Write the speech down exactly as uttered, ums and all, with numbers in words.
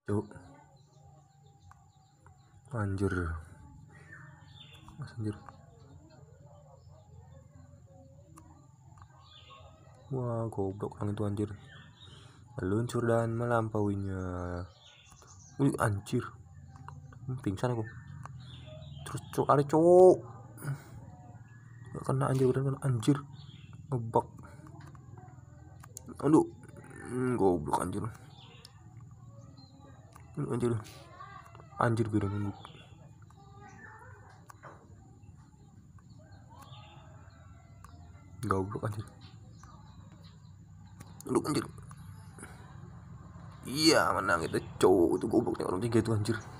Yuk. Anjir. Mas anjir. Wah, goblok orang itu anjir. Meluncur dan melampauinya. Wih, anjir. Pingsan aku. Terus cok, ada cok. Gak kena anjir, udah kena anjir. Ngebak. Aduh. Hmm, goblok anjir. Anjir. Anjir biru nunggu. Goblok anjir. Aduh anjir. Iya menang itu cowok itu gobloknya orang tiga itu anjir.